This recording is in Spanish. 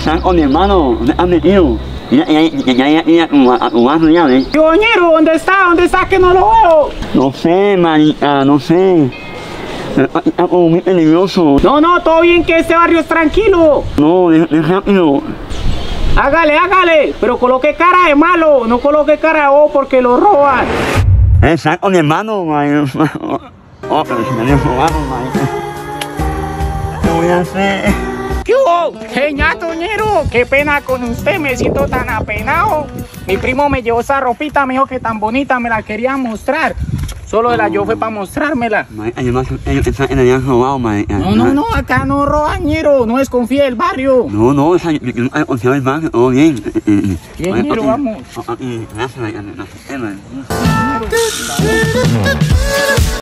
Están con mi hermano, ¿dónde han metido? Ya, a tu barrio ya, ¿ves? Ñero, ¿dónde está? ¿Dónde está que no lo veo? No sé, marica, no sé. Está como muy peligroso. No, todo bien que este barrio es tranquilo. No, es rápido. Hágale, pero coloque cara de malo, no coloque cara de bobo porque lo roban. Están con mi hermano, marica. Oh, pero si me han robado, marica. ¿Qué voy a hacer? ¿Qué hubo? Ñato, Ñero, qué pena con usted, me siento tan apenado. Mi primo me llevó esa ropita, me dijo que tan bonita, me la quería mostrar. Solo de la yo fue para mostrármela. Marica, ellos me habían robado, marica. No, acá no roban, Ñero, no desconfíe del barrio. No, o sea, yo nunca he confiado en el barrio, todo bien. Bien, Ñero, vamos. Gracias, marica.